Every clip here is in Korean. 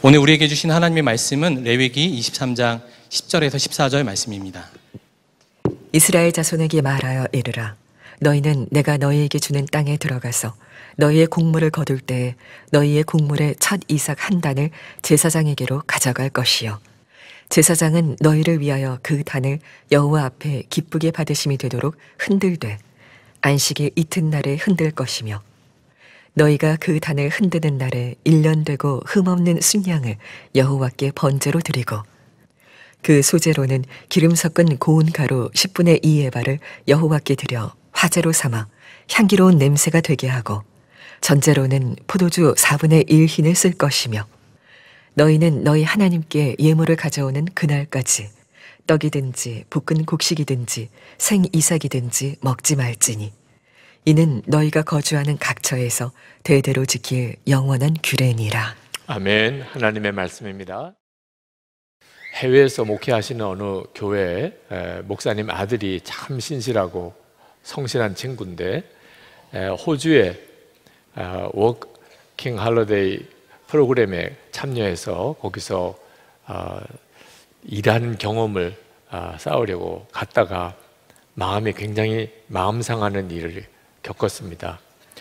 오늘 우리에게 주신 하나님의 말씀은 레위기 23장 10절에서 14절 말씀입니다. 이스라엘 자손에게 말하여 이르라. 너희는 내가 너희에게 주는 땅에 들어가서 너희의 곡물을 거둘 때에 너희의 곡물의 첫 이삭 한 단을 제사장에게로 가져갈 것이요. 제사장은 너희를 위하여 그 단을 여호와 앞에 기쁘게 받으심이 되도록 흔들되 안식일 이튿날에 흔들 것이며, 너희가 그 단을 흔드는 날에 1년 되고 흠없는 순양을 여호와께 번제로 드리고, 그 소제로는 기름 섞은 고운 가루 10분의 2에바를 여호와께 드려 화제로 삼아 향기로운 냄새가 되게 하고, 전제로는 포도주 4분의 1 흰을 쓸 것이며, 너희는 너희 하나님께 예물을 가져오는 그날까지 떡이든지 볶은 곡식이든지 생 이삭이든지 먹지 말지니, 이는 너희가 거주하는 각처에서 대대로 지킬 영원한 규례니라. 아멘. 하나님의 말씀입니다. 해외에서 목회하시는 어느 교회 목사님 아들이 참 신실하고 성실한 친구인데, 호주의 워킹 할리데이 프로그램에 참여해서 거기서 일하는 경험을 쌓으려고 갔다가 마음이 굉장히 마음 상하는 일을 겪었습니다.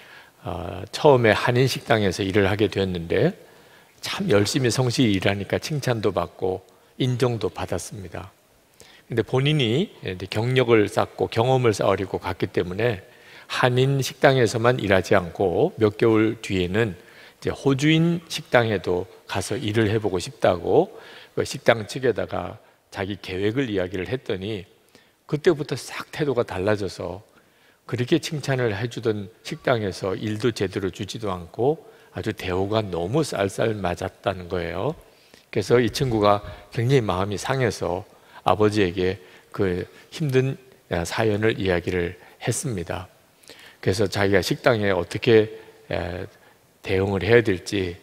처음에 한인 식당에서 일을 하게 되었는데 참 열심히 성실히 일하니까 칭찬도 받고 인정도 받았습니다. 근데 본인이 경력을 쌓고 경험을 쌓으려고 갔기 때문에 한인 식당에서만 일하지 않고 몇 개월 뒤에는 이제 호주인 식당에도 가서 일을 해보고 싶다고 그 식당 측에다가 자기 계획을 이야기를 했더니, 그때부터 싹 태도가 달라져서 그렇게 칭찬을 해주던 식당에서 일도 제대로 주지도 않고 아주 대우가 너무 쌀쌀 맞았다는 거예요. 그래서 이 친구가 굉장히 마음이 상해서 아버지에게 그 힘든 사연을 이야기를 했습니다. 그래서 자기가 식당에 어떻게 대응을 해야 될지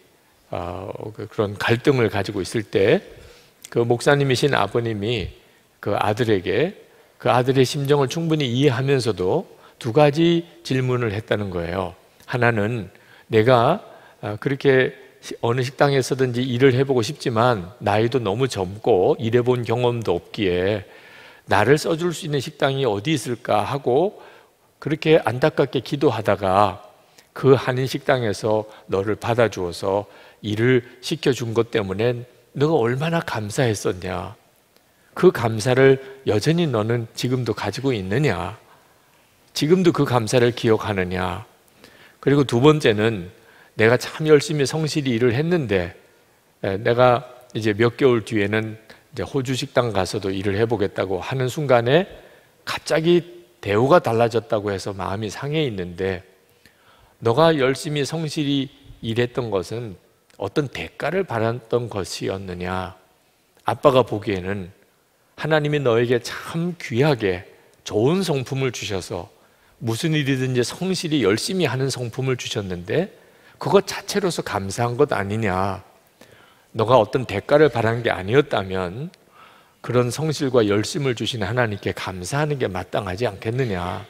그런 갈등을 가지고 있을 때, 그 목사님이신 아버님이 그 아들에게 그 아들의 심정을 충분히 이해하면서도 두 가지 질문을 했다는 거예요. 하나는, 내가 그렇게 어느 식당에서든지 일을 해보고 싶지만 나이도 너무 젊고 일해본 경험도 없기에 나를 써줄 수 있는 식당이 어디 있을까 하고 그렇게 안타깝게 기도하다가 그 한인 식당에서 너를 받아주어서 일을 시켜준 것 때문에 너가 얼마나 감사했었냐, 그 감사를 여전히 너는 지금도 가지고 있느냐, 지금도 그 감사를 기억하느냐. 그리고 두 번째는, 내가 참 열심히 성실히 일을 했는데 내가 이제 몇 개월 뒤에는 이제 호주 식당 가서도 일을 해보겠다고 하는 순간에 갑자기 대우가 달라졌다고 해서 마음이 상해 있는데, 너가 열심히 성실히 일했던 것은 어떤 대가를 받았던 것이었느냐? 아빠가 보기에는 하나님이 너에게 참 귀하게 좋은 성품을 주셔서 무슨 일이든지 성실히 열심히 하는 성품을 주셨는데 그것 자체로서 감사한 것 아니냐? 너가 어떤 대가를 바란 게 아니었다면 그런 성실과 열심을 주신 하나님께 감사하는 게 마땅하지 않겠느냐?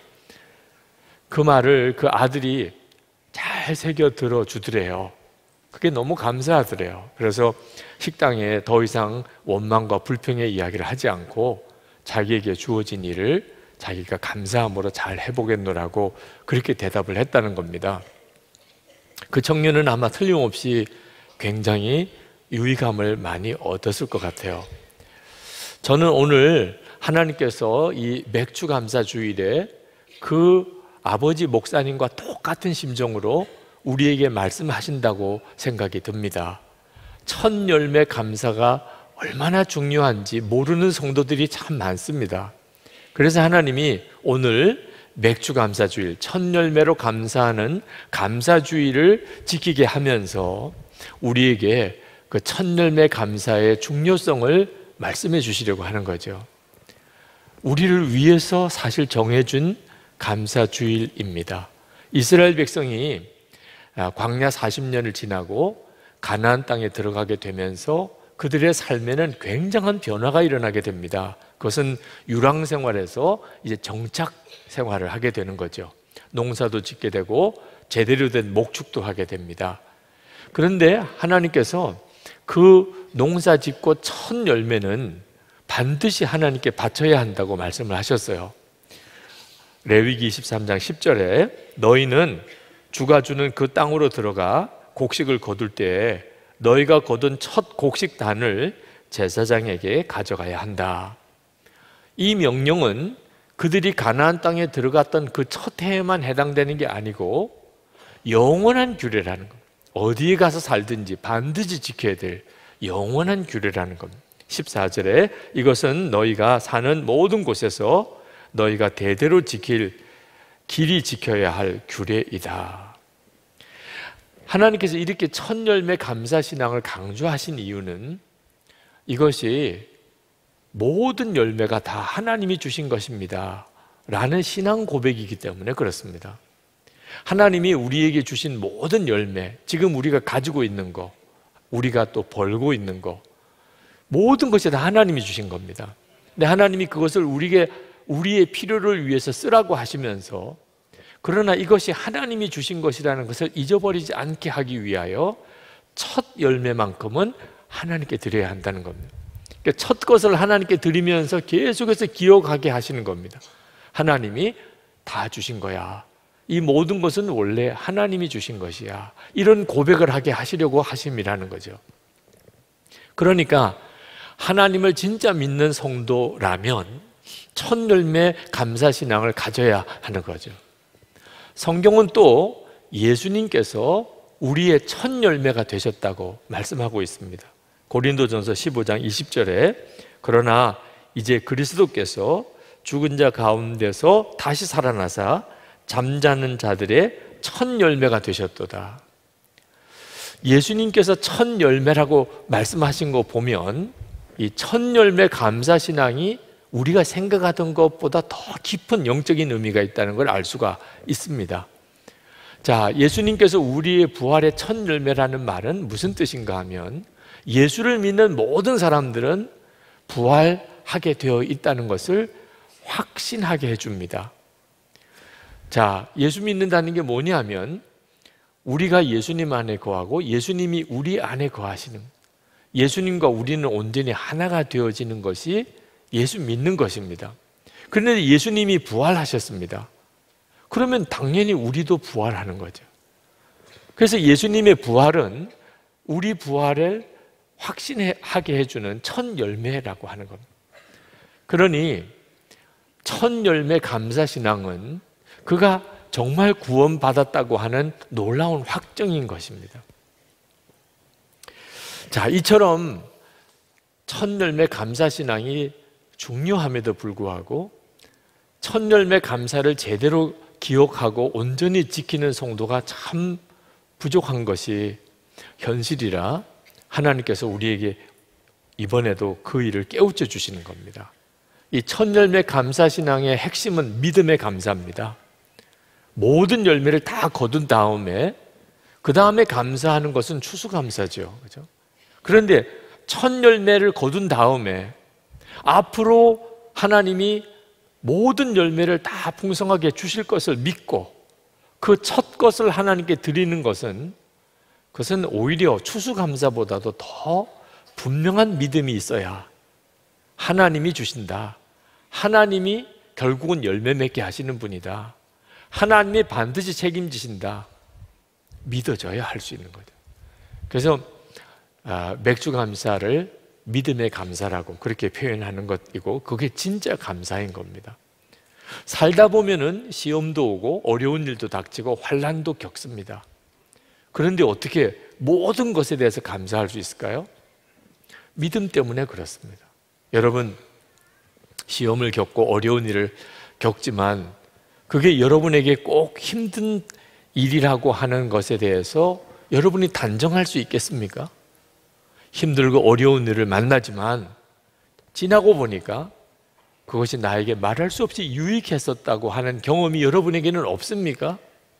그 말을 그 아들이 잘 새겨 들어주더래요. 그게 너무 감사하더래요. 그래서 식당에 더 이상 원망과 불평의 이야기를 하지 않고 자기에게 주어진 일을 자기가 감사함으로 잘 해보겠노라고 그렇게 대답을 했다는 겁니다. 그 청년은 아마 틀림없이 굉장히 유의감을 많이 얻었을 것 같아요. 저는 오늘 하나님께서 이 맥주 감사 주일에 그 아버지 목사님과 똑같은 심정으로 우리에게 말씀하신다고 생각이 듭니다. 첫 열매 감사가 얼마나 중요한지 모르는 성도들이 참 많습니다. 그래서 하나님이 오늘 맥주 감사주일, 첫 열매로 감사하는 감사주일을 지키게 하면서 우리에게 그 첫 열매 감사의 중요성을 말씀해 주시려고 하는 거죠. 우리를 위해서 사실 정해준 감사주일입니다. 이스라엘 백성이 광야 40년을 지나고 가나안 땅에 들어가게 되면서 그들의 삶에는 굉장한 변화가 일어나게 됩니다. 그것은 유랑 생활에서 이제 정착 생활을 하게 되는 거죠. 농사도 짓게 되고 제대로 된 목축도 하게 됩니다. 그런데 하나님께서 그 농사 짓고 첫 열매는 반드시 하나님께 바쳐야 한다고 말씀을 하셨어요. 레위기 23장 10절에 너희는 주가 주는 그 땅으로 들어가 곡식을 거둘 때에 너희가 거둔 첫 곡식단을 제사장에게 가져가야 한다. 이 명령은 그들이 가나안 땅에 들어갔던 그 첫 해에만 해당되는 게 아니고 영원한 규례라는 겁니다. 어디에 가서 살든지 반드시 지켜야 될 영원한 규례라는 겁니다. 14절에 이것은 너희가 사는 모든 곳에서 너희가 대대로 길이 지켜야 할 규례이다. 하나님께서 이렇게 첫 열매 감사 신앙을 강조하신 이유는 이것이 모든 열매가 다 하나님이 주신 것입니다 라는 신앙 고백이기 때문에 그렇습니다. 하나님이 우리에게 주신 모든 열매, 지금 우리가 가지고 있는 거, 우리가 또 벌고 있는 거, 모든 것이 다 하나님이 주신 겁니다. 근데 하나님이 그것을 우리의 필요를 위해서 쓰라고 하시면서, 그러나 이것이 하나님이 주신 것이라는 것을 잊어버리지 않게 하기 위하여 첫 열매만큼은 하나님께 드려야 한다는 겁니다. 그러니까 첫 것을 하나님께 드리면서 계속해서 기억하게 하시는 겁니다. 하나님이 다 주신 거야. 이 모든 것은 원래 하나님이 주신 것이야. 이런 고백을 하게 하시려고 하심이라는 거죠. 그러니까 하나님을 진짜 믿는 성도라면 첫 열매 감사 신앙을 가져야 하는 거죠. 성경은 또 예수님께서 우리의 첫 열매가 되셨다고 말씀하고 있습니다. 고린도전서 15장 20절에 그러나 이제 그리스도께서 죽은 자 가운데서 다시 살아나사 잠자는 자들의 첫 열매가 되셨도다. 예수님께서 첫 열매라고 말씀하신 거 보면 이 첫 열매 감사 신앙이 우리가 생각하던 것보다 더 깊은 영적인 의미가 있다는 걸 알 수가 있습니다. 자, 예수님께서 우리의 부활의 첫 열매라는 말은 무슨 뜻인가 하면 예수를 믿는 모든 사람들은 부활하게 되어 있다는 것을 확신하게 해줍니다. 자, 예수 믿는다는 게 뭐냐면 우리가 예수님 안에 거하고 예수님이 우리 안에 거하시는, 예수님과 우리는 온전히 하나가 되어지는 것이 예수 믿는 것입니다. 그런데 예수님이 부활하셨습니다. 그러면 당연히 우리도 부활하는 거죠. 그래서 예수님의 부활은 우리 부활을 확신하게 해주는 첫 열매라고 하는 겁니다. 그러니 첫 열매 감사 신앙은 그가 정말 구원받았다고 하는 놀라운 확정인 것입니다. 자, 이처럼 첫 열매 감사 신앙이 중요함에도 불구하고 첫 열매 감사를 제대로 기억하고 온전히 지키는 성도가 참 부족한 것이 현실이라 하나님께서 우리에게 이번에도 그 일을 깨우쳐 주시는 겁니다. 이 첫 열매 감사 신앙의 핵심은 믿음의 감사입니다. 모든 열매를 다 거둔 다음에 그 다음에 감사하는 것은 추수감사죠. 그렇죠? 그런데 첫 열매를 거둔 다음에 앞으로 하나님이 모든 열매를 다 풍성하게 주실 것을 믿고 그 첫 것을 하나님께 드리는 것은, 그것은 오히려 추수감사보다도 더 분명한 믿음이 있어야 하나님이 주신다, 하나님이 결국은 열매 맺게 하시는 분이다, 하나님이 반드시 책임지신다 믿어져야 할 수 있는 거죠. 그래서 맥주 감사를 믿음의 감사라고 그렇게 표현하는 것이고, 그게 진짜 감사인 겁니다. 살다 보면은 시험도 오고 어려운 일도 닥치고 환난도 겪습니다. 그런데 어떻게 모든 것에 대해서 감사할 수 있을까요? 믿음 때문에 그렇습니다. 여러분, 시험을 겪고 어려운 일을 겪지만 그게 여러분에게 꼭 힘든 일이라고 하는 것에 대해서 여러분이 단정할 수 있겠습니까? 힘들고 어려운 일을 만나지만 지나고 보니까 그것이 나에게 말할 수 없이 유익했었다고 하는 경험이 여러분에게는 없습니까?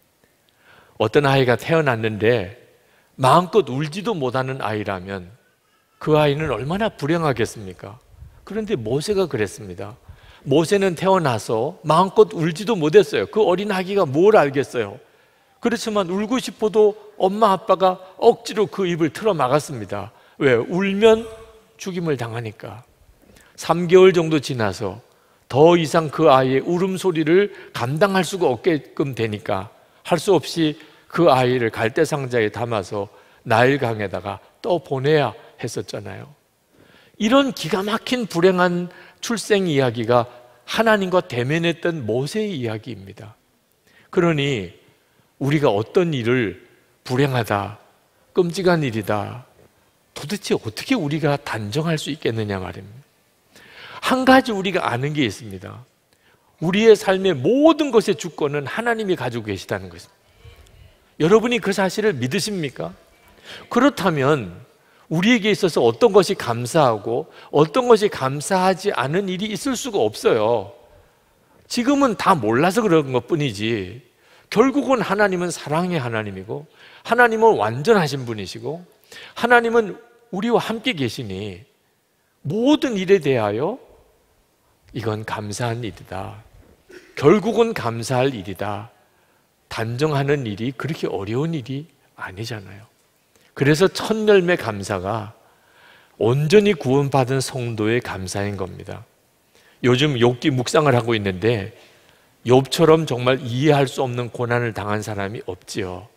어떤 아이가 태어났는데 마음껏 울지도 못하는 아이라면 그 아이는 얼마나 불행하겠습니까? 그런데 모세가 그랬습니다. 모세는 태어나서 마음껏 울지도 못했어요. 그 어린 아기가 뭘 알겠어요? 그렇지만 울고 싶어도 엄마 아빠가 억지로 그 입을 틀어 막았습니다. 왜? 울면 죽임을 당하니까. 3개월 정도 지나서 더 이상 그 아이의 울음소리를 감당할 수가 없게끔 되니까 할 수 없이 그 아이를 갈대상자에 담아서 나일강에다가 또 보내야 했었잖아요. 이런 기가 막힌 불행한 출생 이야기가 하나님과 대면했던 모세의 이야기입니다. 그러니 우리가 어떤 일을 불행하다, 끔찍한 일이다, 도대체 어떻게 우리가 단정할 수 있겠느냐 말입니다. 한 가지 우리가 아는 게 있습니다. 우리의 삶의 모든 것의 주권은 하나님이 가지고 계시다는 것입니다. 여러분이 그 사실을 믿으십니까? 그렇다면 우리에게 있어서 어떤 것이 감사하고 어떤 것이 감사하지 않은 일이 있을 수가 없어요. 지금은 다 몰라서 그런 것뿐이지 결국은 하나님은 사랑의 하나님이고 하나님은 완전하신 분이시고 하나님은 우리와 함께 계시니 모든 일에 대하여 이건 감사한 일이다, 결국은 감사할 일이다, 단정하는 일이 그렇게 어려운 일이 아니잖아요. 그래서 첫 열매 감사가 온전히 구원받은 성도의 감사인 겁니다. 요즘 욥기 묵상을 하고 있는데 욥처럼 정말 이해할 수 없는 고난을 당한 사람이 없지요.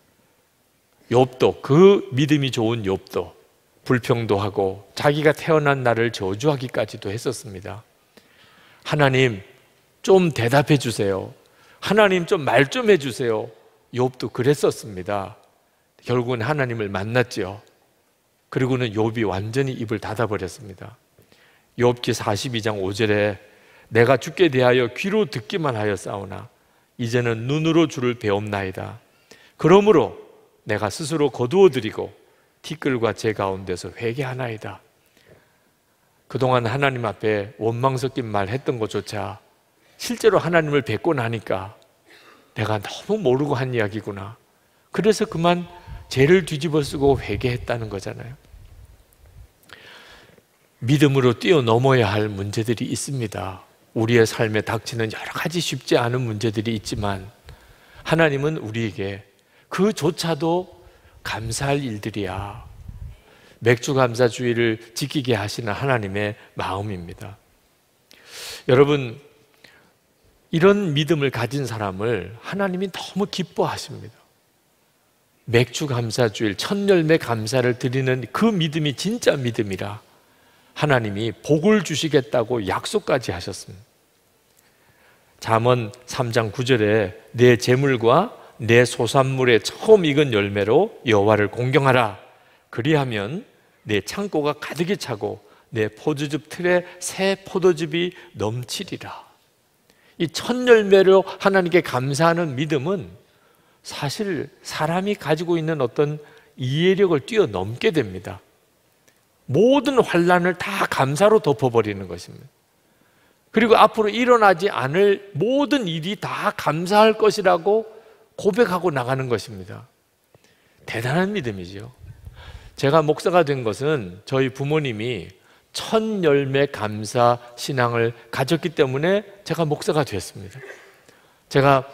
욥도, 그 믿음이 좋은 욥도 불평도 하고 자기가 태어난 날을 저주하기까지도 했었습니다. 하나님 좀 대답해 주세요. 하나님 좀 말 좀 해주세요. 욥도 그랬었습니다. 결국은 하나님을 만났죠. 그리고는 욥이 완전히 입을 닫아버렸습니다. 욥기 42장 5절에 내가 주께 대하여 귀로 듣기만 하였사오나 이제는 눈으로 주를 배움나이다. 그러므로 내가 스스로 거두어드리고 티끌과 제 가운데서 회개하나이다. 그동안 하나님 앞에 원망 섞인 말 했던 것조차 실제로 하나님을 뵙고 나니까 내가 너무 모르고 한 이야기구나. 그래서 그만 죄를 뒤집어 쓰고 회개했다는 거잖아요. 믿음으로 뛰어넘어야 할 문제들이 있습니다. 우리의 삶에 닥치는 여러 가지 쉽지 않은 문제들이 있지만 하나님은 우리에게 그조차도 감사할 일들이야. 맥주감사주의를 지키게 하시는 하나님의 마음입니다. 여러분, 이런 믿음을 가진 사람을 하나님이 너무 기뻐하십니다. 맥주감사주일, 첫 열매 감사를 드리는 그 믿음이 진짜 믿음이라 하나님이 복을 주시겠다고 약속까지 하셨습니다. 잠언 3장 9절에 내 재물과 내 소산물의 처음 익은 열매로 여호와를 공경하라. 그리하면 내 창고가 가득히 차고 내 포도즙 틀에 새 포도즙이 넘치리라. 이 첫 열매로 하나님께 감사하는 믿음은 사실 사람이 가지고 있는 어떤 이해력을 뛰어넘게 됩니다. 모든 환난을 다 감사로 덮어버리는 것입니다. 그리고 앞으로 일어나지 않을 모든 일이 다 감사할 것이라고 고백하고 나가는 것입니다. 대단한 믿음이죠. 제가 목사가 된 것은 저희 부모님이 첫 열매 감사 신앙을 가졌기 때문에 제가 목사가 되었습니다. 제가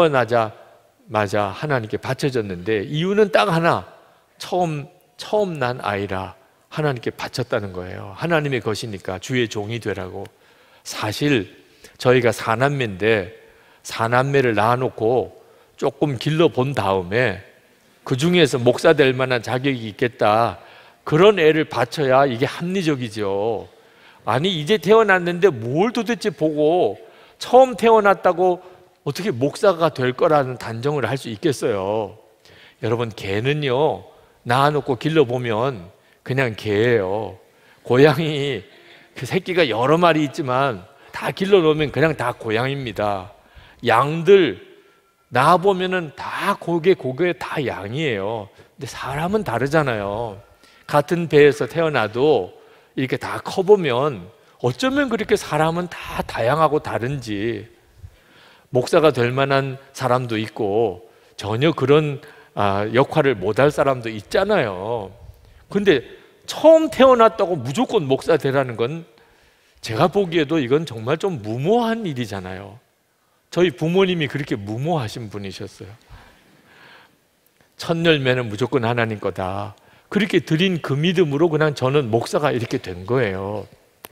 태어나자마자 하나님께 바쳐졌는데 이유는 딱 하나, 처음 난 아이라 하나님께 바쳤다는 거예요. 하나님의 것이니까 주의 종이 되라고. 사실 저희가 4남매인데 4남매를 낳아놓고 조금 길러본 다음에 그 중에서 목사 될 만한 자격이 있겠다, 그런 애를 바쳐야 이게 합리적이죠. 아니 이제 태어났는데 뭘 도대체 보고 처음 태어났다고 어떻게 목사가 될 거라는 단정을 할 수 있겠어요. 여러분, 개는요 낳아놓고 길러보면 그냥 개예요. 고양이 그 새끼가 여러 마리 있지만 다 길러놓으면 그냥 다 고양이입니다. 양들 낳아보면은 다 고개 다 양이에요. 근데 사람은 다르잖아요. 같은 배에서 태어나도 이렇게 다 커보면 어쩌면 그렇게 사람은 다 다양하고 다른지. 목사가 될 만한 사람도 있고 전혀 그런 역할을 못할 사람도 있잖아요. 근데 처음 태어났다고 무조건 목사 되라는 건 제가 보기에도 이건 정말 좀 무모한 일이잖아요. 저희 부모님이 그렇게 무모하신 분이셨어요. 첫 열매는 무조건 하나님 거다. 그렇게 드린 그 믿음으로 그냥 저는 목사가 이렇게 된 거예요.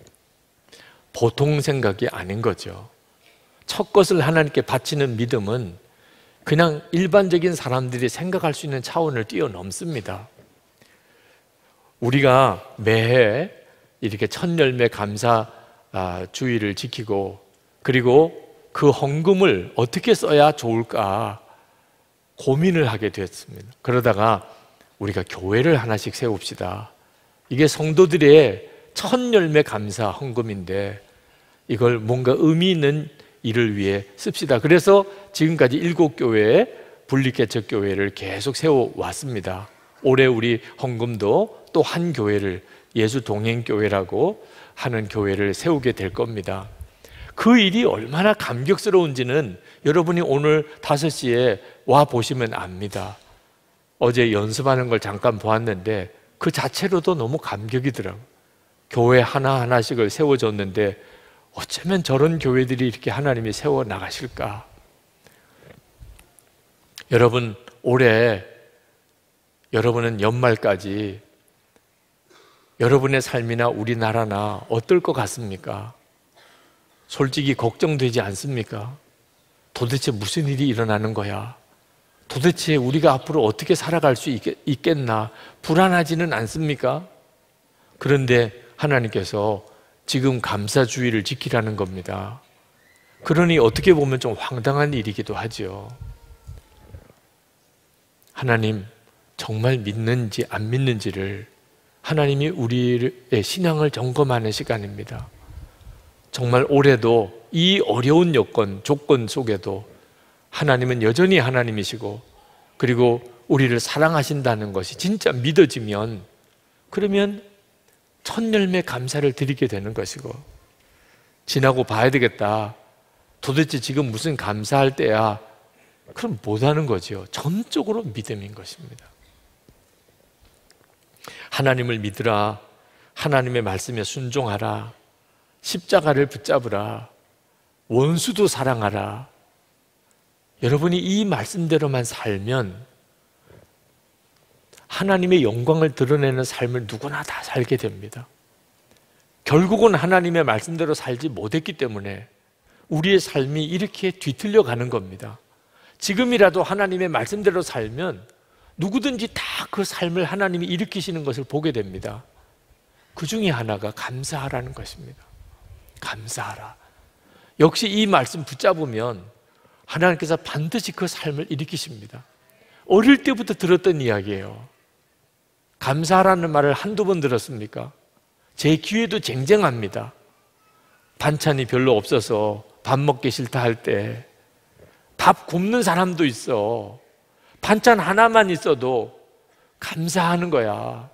보통 생각이 아닌 거죠. 첫 것을 하나님께 바치는 믿음은 그냥 일반적인 사람들이 생각할 수 있는 차원을 뛰어넘습니다. 우리가 매해 이렇게 첫 열매 감사 주의를 지키고, 그리고 그 헌금을 어떻게 써야 좋을까 고민을 하게 됐습니다. 그러다가 우리가 교회를 하나씩 세웁시다. 이게 성도들의 첫 열매 감사 헌금인데 이걸 뭔가 의미 있는 일을 위해 씁시다. 그래서 지금까지 7교회의 분리개척교회를 계속 세워왔습니다. 올해 우리 헌금도 또 한 교회를, 예수동행교회라고 하는 교회를 세우게 될 겁니다. 그 일이 얼마나 감격스러운지는 여러분이 오늘 5시에 와 보시면 압니다. 어제 연습하는 걸 잠깐 보았는데 그 자체로도 너무 감격이더라고요. 교회 하나하나씩을 세워줬는데 어쩌면 저런 교회들이 이렇게 하나님이 세워 나가실까? 여러분, 올해 여러분은 연말까지 여러분의 삶이나 우리나라나 어떨 것 같습니까? 솔직히 걱정되지 않습니까? 도대체 무슨 일이 일어나는 거야? 도대체 우리가 앞으로 어떻게 살아갈 수 있겠나? 불안하지는 않습니까? 그런데 하나님께서 지금 감사주의를 지키라는 겁니다. 그러니 어떻게 보면 좀 황당한 일이기도 하죠. 하나님 정말 믿는지 안 믿는지를 하나님이 우리의 신앙을 점검하는 시간입니다. 정말 올해도 이 어려운 조건 속에도 하나님은 여전히 하나님이시고, 그리고 우리를 사랑하신다는 것이 진짜 믿어지면, 그러면 첫 열매 감사를 드리게 되는 것이고, 지나고 봐야 되겠다, 도대체 지금 무슨 감사할 때야, 그럼 못하는 거죠. 전적으로 믿음인 것입니다. 하나님을 믿으라, 하나님의 말씀에 순종하라, 십자가를 붙잡으라, 원수도 사랑하라. 여러분이 이 말씀대로만 살면 하나님의 영광을 드러내는 삶을 누구나 다 살게 됩니다. 결국은 하나님의 말씀대로 살지 못했기 때문에 우리의 삶이 이렇게 뒤틀려 가는 겁니다. 지금이라도 하나님의 말씀대로 살면 누구든지 다 그 삶을 하나님이 일으키시는 것을 보게 됩니다. 그 중에 하나가 감사하라는 것입니다. 감사하라. 역시 이 말씀 붙잡으면 하나님께서 반드시 그 삶을 일으키십니다. 어릴 때부터 들었던 이야기예요. 감사하라는 말을 한두 번 들었습니까? 제 귀에도 쟁쟁합니다. 반찬이 별로 없어서 밥 먹기 싫다 할 때 밥 굶는 사람도 있어. 반찬 하나만 있어도 감사하는 거야.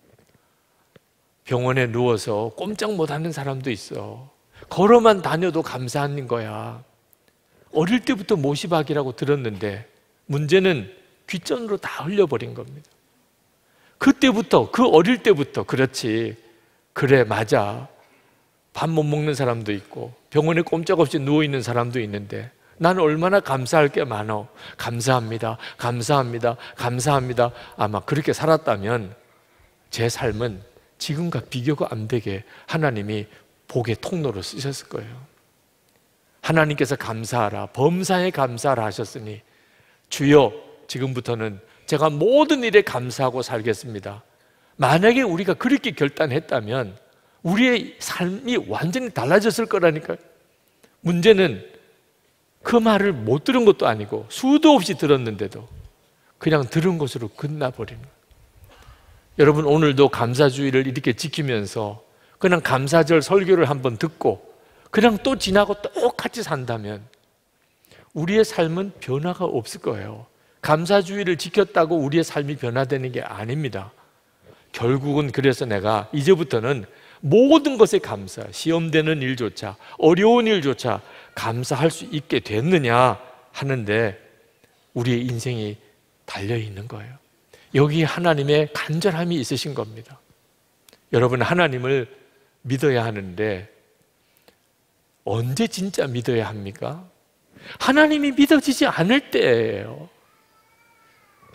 병원에 누워서 꼼짝 못하는 사람도 있어. 걸어만 다녀도 감사하는 거야. 어릴 때부터 모시박이라고 들었는데 문제는 귓전으로 다 흘려버린 겁니다. 그때부터, 그 어릴 때부터, 그렇지, 그래, 맞아, 밥 못 먹는 사람도 있고 병원에 꼼짝없이 누워있는 사람도 있는데 나는 얼마나 감사할 게 많어. 감사합니다, 감사합니다, 감사합니다. 아마 그렇게 살았다면 제 삶은 지금과 비교가 안 되게 하나님이 복의 통로로 쓰셨을 거예요. 하나님께서 감사하라, 범사에 감사하라 하셨으니 주여, 지금부터는 제가 모든 일에 감사하고 살겠습니다. 만약에 우리가 그렇게 결단했다면 우리의 삶이 완전히 달라졌을 거라니까요. 문제는 그 말을 못 들은 것도 아니고 수도 없이 들었는데도 그냥 들은 것으로 끝나버리는 거예요. 여러분, 오늘도 감사주의를 이렇게 지키면서 그냥 감사절 설교를 한번 듣고 그냥 또 지나고 똑같이 산다면 우리의 삶은 변화가 없을 거예요. 감사주의를 지켰다고 우리의 삶이 변화되는 게 아닙니다. 결국은 그래서 내가 이제부터는 모든 것에 감사, 시험되는 일조차, 어려운 일조차 감사할 수 있게 됐느냐 하는데 우리의 인생이 달려있는 거예요. 여기 하나님의 간절함이 있으신 겁니다. 여러분, 하나님을 믿어야 하는데 언제 진짜 믿어야 합니까? 하나님이 믿어지지 않을 때예요.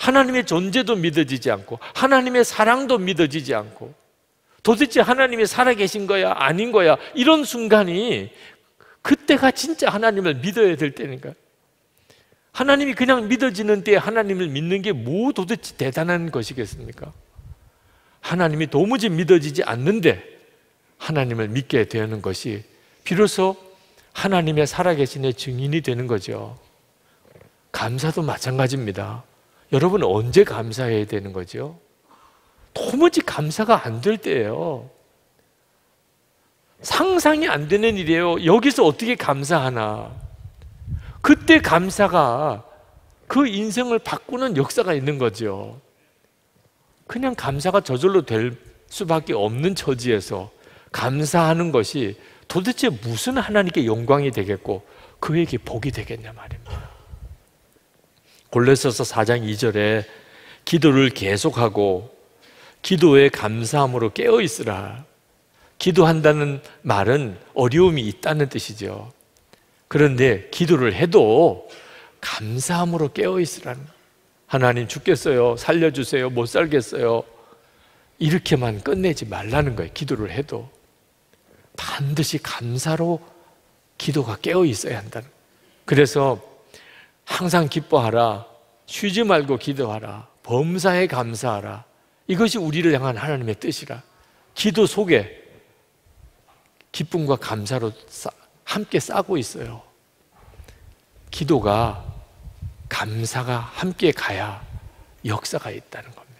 하나님의 존재도 믿어지지 않고 하나님의 사랑도 믿어지지 않고 도대체 하나님이 살아계신 거야 아닌 거야 이런 순간이 그때가 진짜 하나님을 믿어야 될 때니까. 하나님이 그냥 믿어지는 때에 하나님을 믿는 게 뭐 도대체 대단한 것이겠습니까? 하나님이 도무지 믿어지지 않는데 하나님을 믿게 되는 것이 비로소 하나님의 살아계신의 증인이 되는 거죠. 감사도 마찬가지입니다. 여러분 언제 감사해야 되는 거죠? 도무지 감사가 안 될 때예요. 상상이 안 되는 일이에요. 여기서 어떻게 감사하나? 그때 감사가 그 인생을 바꾸는 역사가 있는 거죠. 그냥 감사가 저절로 될 수밖에 없는 처지에서 감사하는 것이 도대체 무슨 하나님께 영광이 되겠고 그에게 복이 되겠냐 말입니다. 골로새서 4장 2절에 기도를 계속하고 기도에 감사함으로 깨어있으라. 기도한다는 말은 어려움이 있다는 뜻이죠. 그런데 기도를 해도 감사함으로 깨어있으라는, 하나님 죽겠어요, 살려주세요, 못 살겠어요, 이렇게만 끝내지 말라는 거예요. 기도를 해도 반드시 감사로 기도가 깨어있어야 한다는. 그래서 항상 기뻐하라, 쉬지 말고 기도하라, 범사에 감사하라, 이것이 우리를 향한 하나님의 뜻이라. 기도 속에 기쁨과 감사로 함께 싸고 있어요. 기도가 감사가 함께 가야 역사가 있다는 겁니다.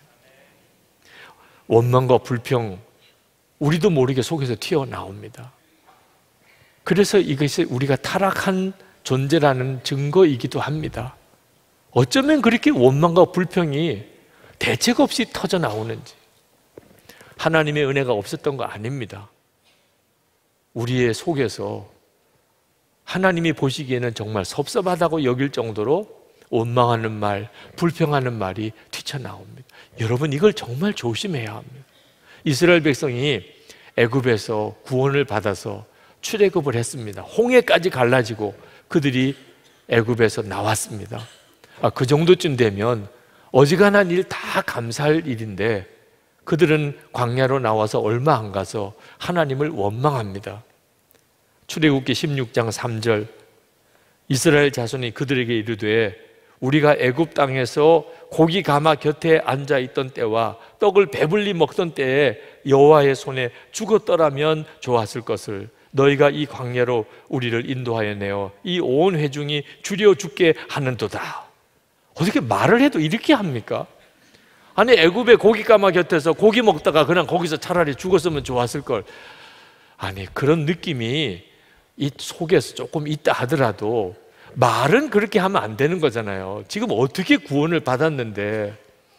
원망과 불평, 우리도 모르게 속에서 튀어나옵니다. 그래서 이것이 우리가 타락한 존재라는 증거이기도 합니다. 어쩌면 그렇게 원망과 불평이 대책 없이 터져 나오는지. 하나님의 은혜가 없었던 거 아닙니다. 우리의 속에서 하나님이 보시기에는 정말 섭섭하다고 여길 정도로 원망하는 말, 불평하는 말이 튀쳐나옵니다. 여러분, 이걸 정말 조심해야 합니다. 이스라엘 백성이 애굽에서 구원을 받아서 출애굽을 했습니다. 홍해까지 갈라지고 그들이 애굽에서 나왔습니다. 그 정도쯤 되면 어지간한 일 다 감사할 일인데 그들은 광야로 나와서 얼마 안 가서 하나님을 원망합니다. 출애굽기 16장 3절, 이스라엘 자손이 그들에게 이르되 우리가 애굽 땅에서 고기 가마 곁에 앉아 있던 때와 떡을 배불리 먹던 때에 여호와의 손에 죽었더라면 좋았을 것을 너희가 이 광야로 우리를 인도하여 내어 이 온 회중이 주려 죽게 하는도다. 어떻게 말을 해도 이렇게 합니까? 아니, 애굽의 고기 가마 곁에서 고기 먹다가 그냥 거기서 차라리 죽었으면 좋았을 걸. 아니, 그런 느낌이 이 속에서 조금 있다 하더라도 말은 그렇게 하면 안 되는 거잖아요. 지금 어떻게 구원을 받았는데.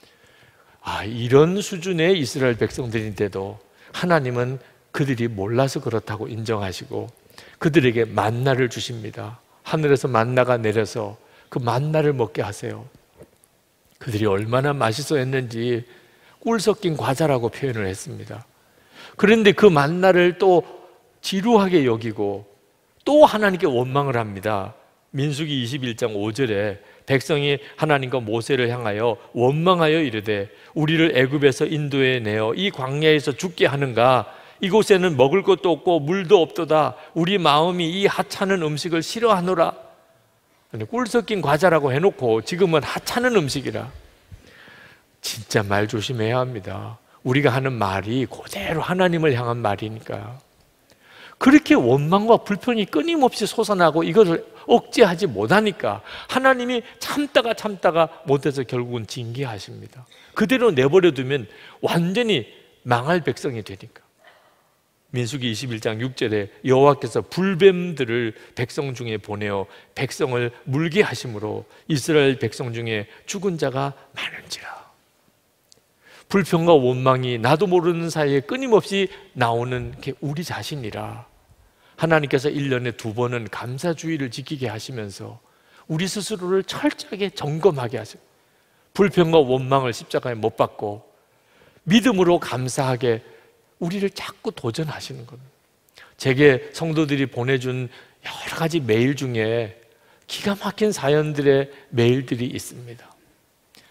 이런 수준의 이스라엘 백성들인데도 하나님은 그들이 몰라서 그렇다고 인정하시고 그들에게 만나를 주십니다. 하늘에서 만나가 내려서 그 만나를 먹게 하세요. 그들이 얼마나 맛있어 했는지 꿀 섞인 과자라고 표현을 했습니다. 그런데 그 만나를 또 지루하게 여기고 또 하나님께 원망을 합니다. 민수기 21장 5절에 백성이 하나님과 모세를 향하여 원망하여 이르되 우리를 애굽에서 인도해 내어 이 광야에서 죽게 하는가? 이곳에는 먹을 것도 없고 물도 없도다. 우리 마음이 이 하찮은 음식을 싫어하노라. 꿀 섞인 과자라고 해놓고 지금은 하찮은 음식이라. 진짜 말 조심해야 합니다. 우리가 하는 말이 그대로 하나님을 향한 말이니까. 그렇게 원망과 불평이 끊임없이 솟아나고 이것을 억제하지 못하니까 하나님이 참다가 못해서 결국은 징계하십니다. 그대로 내버려두면 완전히 망할 백성이 되니까. 민수기 21장 6절에 여호와께서 불뱀들을 백성 중에 보내어 백성을 물게 하심으로 이스라엘 백성 중에 죽은 자가 많은지라. 불평과 원망이 나도 모르는 사이에 끊임없이 나오는 게 우리 자신이라. 하나님께서 1년에 2번은 감사주의를 지키게 하시면서 우리 스스로를 철저하게 점검하게 하시고 불평과 원망을 십자가에 못 박고 믿음으로 감사하게 우리를 자꾸 도전하시는 겁니다. 제게 성도들이 보내준 여러 가지 메일 중에 기가 막힌 사연들의 메일들이 있습니다.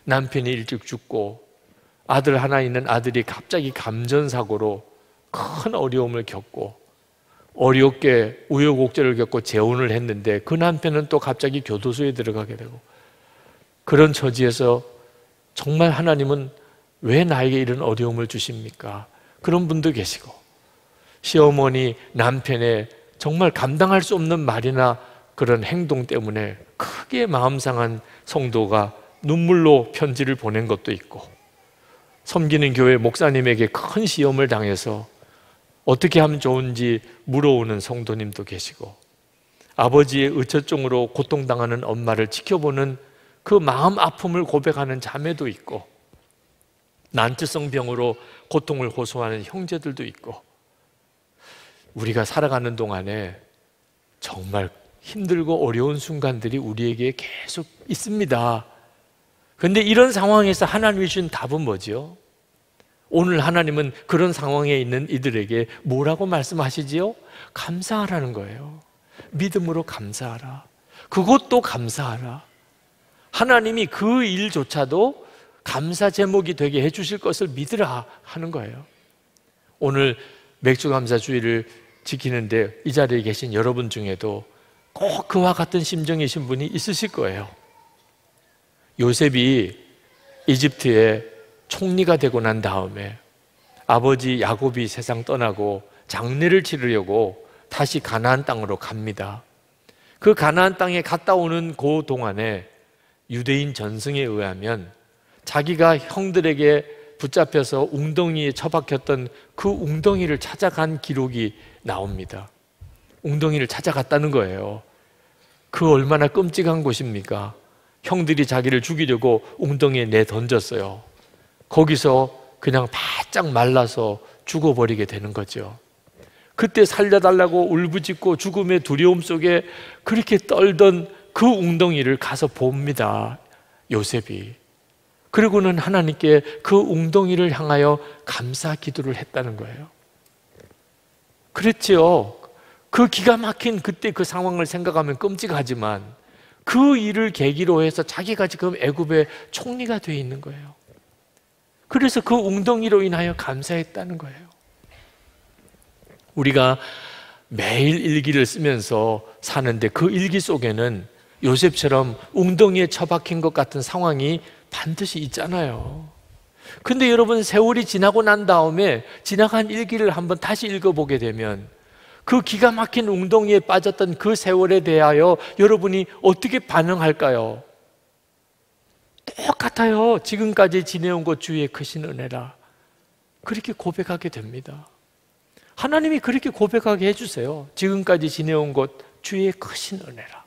남편이 일찍 죽고 아들 하나 있는 아들이 갑자기 감전사고로 큰 어려움을 겪고 어렵게 우여곡절을 겪고 재혼을 했는데 그 남편은 또 갑자기 교도소에 들어가게 되고 그런 처지에서 정말 하나님은 왜 나에게 이런 어려움을 주십니까? 그런 분도 계시고 시어머니 남편의 정말 감당할 수 없는 말이나 그런 행동 때문에 크게 마음 상한 성도가 눈물로 편지를 보낸 것도 있고 섬기는 교회 목사님에게 큰 시험을 당해서 어떻게 하면 좋은지 물어오는 성도님도 계시고 아버지의 의처증으로 고통당하는 엄마를 지켜보는 그 마음 아픔을 고백하는 자매도 있고 난치성 병으로 고통을 호소하는 형제들도 있고 우리가 살아가는 동안에 정말 힘들고 어려운 순간들이 우리에게 계속 있습니다. 그런데 이런 상황에서 하나님이 주신 답은 뭐죠? 오늘 하나님은 그런 상황에 있는 이들에게 뭐라고 말씀하시지요? 감사하라는 거예요. 믿음으로 감사하라. 그것도 감사하라. 하나님이 그 일조차도 감사 제목이 되게 해주실 것을 믿으라 하는 거예요. 오늘 맥주감사주의를 지키는데 이 자리에 계신 여러분 중에도 꼭 그와 같은 심정이신 분이 있으실 거예요. 요셉이 이집트에 총리가 되고 난 다음에 아버지 야곱이 세상 떠나고 장례를 치르려고 다시 가나안 땅으로 갑니다. 그 가나안 땅에 갔다 오는 그 동안에 유대인 전승에 의하면 자기가 형들에게 붙잡혀서 웅덩이에 처박혔던 그 웅덩이를 찾아간 기록이 나옵니다. 웅덩이를 찾아갔다는 거예요. 그 얼마나 끔찍한 곳입니까? 형들이 자기를 죽이려고 웅덩이에 내던졌어요. 거기서 그냥 바짝 말라서 죽어버리게 되는 거죠. 그때 살려달라고 울부짖고 죽음의 두려움 속에 그렇게 떨던 그 웅덩이를 가서 봅니다, 요셉이. 그리고는 하나님께 그 웅덩이를 향하여 감사 기도를 했다는 거예요. 그랬지요. 그 기가 막힌 그때 그 상황을 생각하면 끔찍하지만 그 일을 계기로 해서 자기가 지금 애굽의 총리가 되어 있는 거예요. 그래서 그 웅덩이로 인하여 감사했다는 거예요. 우리가 매일 일기를 쓰면서 사는데 그 일기 속에는 요셉처럼 웅덩이에 처박힌 것 같은 상황이 반드시 있잖아요. 근데 여러분, 세월이 지나고 난 다음에 지나간 일기를 한번 다시 읽어보게 되면 그 기가 막힌 웅덩이에 빠졌던 그 세월에 대하여 여러분이 어떻게 반응할까요? 똑같아요. 지금까지 지내온 것 주의 크신 은혜라. 그렇게 고백하게 됩니다. 하나님이 그렇게 고백하게 해주세요. 지금까지 지내온 것 주의 크신 은혜라.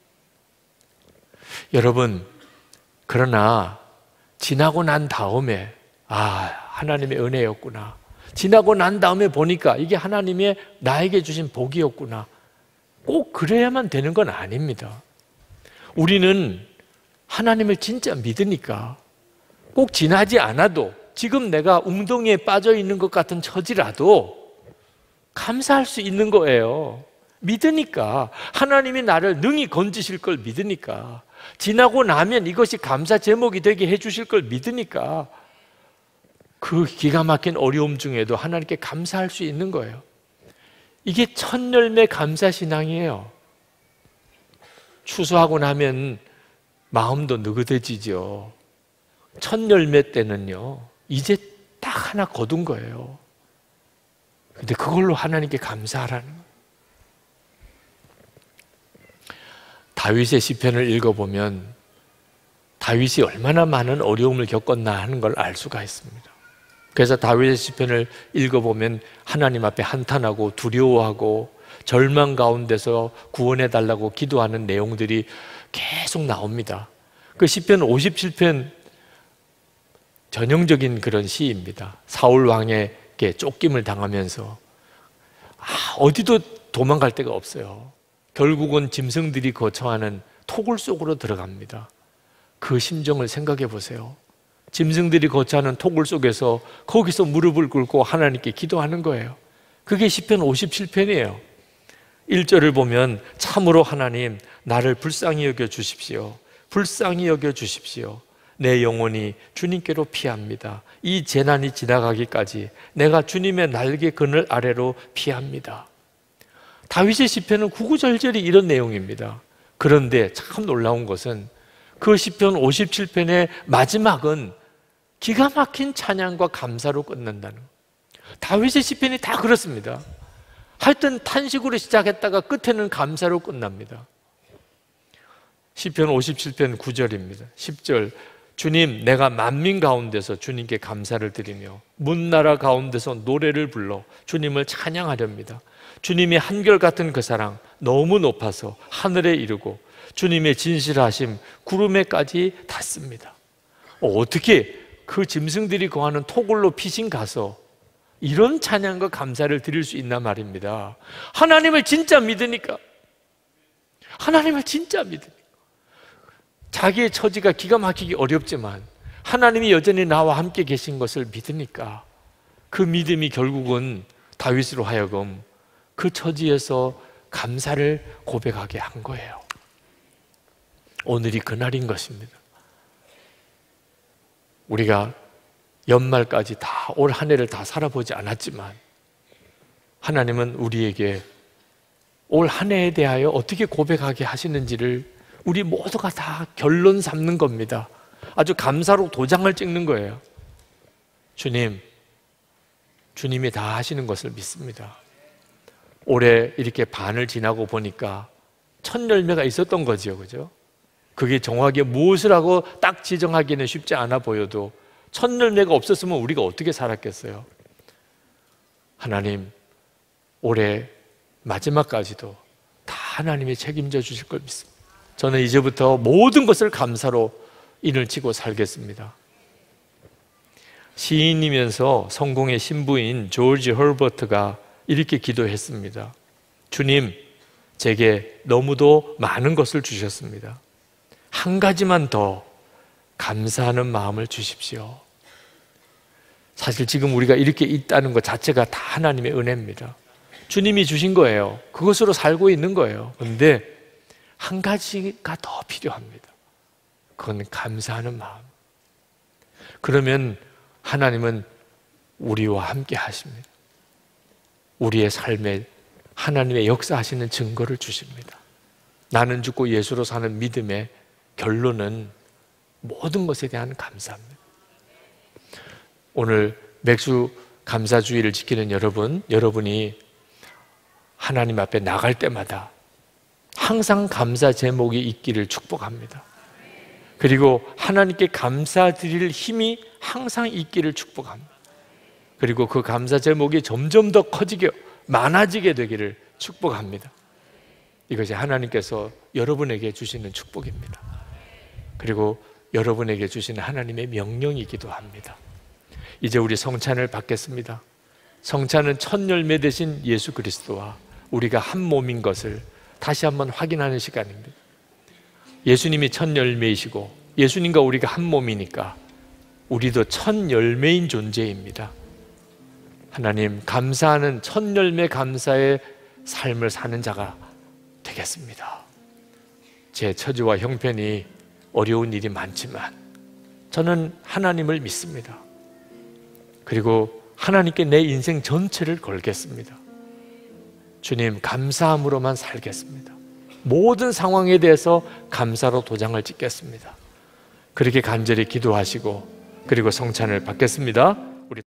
여러분, 그러나 지나고 난 다음에 하나님의 은혜였구나. 지나고 난 다음에 보니까 이게 하나님의 나에게 주신 복이었구나. 꼭 그래야만 되는 건 아닙니다. 우리는 하나님을 진짜 믿으니까 꼭 지나지 않아도 지금 내가 웅덩이에 빠져 있는 것 같은 처지라도 감사할 수 있는 거예요. 믿으니까, 하나님이 나를 능히 건지실 걸 믿으니까, 지나고 나면 이것이 감사 제목이 되게 해주실 걸 믿으니까 그 기가 막힌 어려움 중에도 하나님께 감사할 수 있는 거예요. 이게 첫 열매 감사 신앙이에요. 추수하고 나면 마음도 느긋해지죠. 첫 열매 때는요, 이제 딱 하나 거둔 거예요. 근데 그걸로 하나님께 감사하라는 거예요. 다윗의 시편을 읽어보면 다윗이 얼마나 많은 어려움을 겪었나 하는 걸 알 수가 있습니다. 그래서 다윗의 시편을 읽어보면 하나님 앞에 한탄하고 두려워하고 절망 가운데서 구원해달라고 기도하는 내용들이 계속 나옵니다. 그 시편 57편 전형적인 그런 시입니다. 사울 왕에게 쫓김을 당하면서 어디도 도망갈 데가 없어요. 결국은 짐승들이 거처하는 토굴 속으로 들어갑니다. 그 심정을 생각해 보세요. 짐승들이 거처하는 토굴 속에서 거기서 무릎을 꿇고 하나님께 기도하는 거예요. 그게 시편 57편이에요. 1절을 보면 참으로 하나님 나를 불쌍히 여겨 주십시오. 불쌍히 여겨 주십시오. 내 영혼이 주님께로 피합니다. 이 재난이 지나가기까지 내가 주님의 날개 그늘 아래로 피합니다. 다윗의 시편은 구구절절히 이런 내용입니다. 그런데 참 놀라운 것은 그 시편 57편의 마지막은 기가 막힌 찬양과 감사로 끝난다는 거예요. 다윗의 시편이 다 그렇습니다. 하여튼 탄식으로 시작했다가 끝에는 감사로 끝납니다. 시편 57편 9절입니다. 10절, 주님, 내가 만민 가운데서 주님께 감사를 드리며 문나라 가운데서 노래를 불러 주님을 찬양하렵니다. 주님의 한결같은 그 사랑 너무 높아서 하늘에 이르고 주님의 진실하심 구름에까지 닿습니다. 어떻게 그 짐승들이 거하는 토굴로 피신 가서 이런 찬양과 감사를 드릴 수 있나 말입니다. 하나님을 진짜 믿으니까, 하나님을 진짜 믿으니까. 자기의 처지가 기가 막히기 어렵지만 하나님이 여전히 나와 함께 계신 것을 믿으니까 그 믿음이 결국은 다윗으로 하여금 그 처지에서 감사를 고백하게 한 거예요. 오늘이 그날인 것입니다. 우리가 연말까지 다 올 한 해를 다 살아보지 않았지만 하나님은 우리에게 올 한 해에 대하여 어떻게 고백하게 하시는지를 우리 모두가 다 결론 삼는 겁니다. 아주 감사로 도장을 찍는 거예요. 주님이 다 하시는 것을 믿습니다. 올해 이렇게 반을 지나고 보니까 첫 열매가 있었던 거지요, 그죠? 그게 정확하게 무엇을 하고 딱 지정하기는 쉽지 않아 보여도 첫 열매가 없었으면 우리가 어떻게 살았겠어요? 하나님, 올해 마지막까지도 다 하나님이 책임져 주실 걸 믿습니다. 저는 이제부터 모든 것을 감사로 인을 치고 살겠습니다. 시인이면서 성공의 신부인 조지 헐버트가 이렇게 기도했습니다. 주님, 제게 너무도 많은 것을 주셨습니다. 한 가지만 더 감사하는 마음을 주십시오. 사실 지금 우리가 이렇게 있다는 것 자체가 다 하나님의 은혜입니다. 주님이 주신 거예요. 그것으로 살고 있는 거예요. 그런데 한 가지가 더 필요합니다. 그건 감사하는 마음. 그러면 하나님은 우리와 함께 하십니다. 우리의 삶에 하나님의 역사하시는 증거를 주십니다. 나는 죽고 예수로 사는 믿음의 결론은 모든 것에 대한 감사입니다. 오늘 맥주 감사주의를 지키는 여러분이 하나님 앞에 나갈 때마다 항상 감사 제목이 있기를 축복합니다. 그리고 하나님께 감사드릴 힘이 항상 있기를 축복합니다. 그리고 그 감사 제목이 점점 더 커지게 많아지게 되기를 축복합니다. 이것이 하나님께서 여러분에게 주시는 축복입니다. 그리고 여러분에게 주시는 하나님의 명령이기도 합니다. 이제 우리 성찬을 받겠습니다. 성찬은 첫 열매 되신 예수 그리스도와 우리가 한 몸인 것을 다시 한번 확인하는 시간입니다. 예수님이 첫 열매이시고 예수님과 우리가 한 몸이니까 우리도 첫 열매인 존재입니다. 하나님, 감사하는 첫 열매 감사의 삶을 사는 자가 되겠습니다. 제 처지와 형편이 어려운 일이 많지만 저는 하나님을 믿습니다. 그리고 하나님께 내 인생 전체를 걸겠습니다. 주님, 감사함으로만 살겠습니다. 모든 상황에 대해서 감사로 도장을 찍겠습니다. 그렇게 간절히 기도하시고 그리고 성찬을 받겠습니다.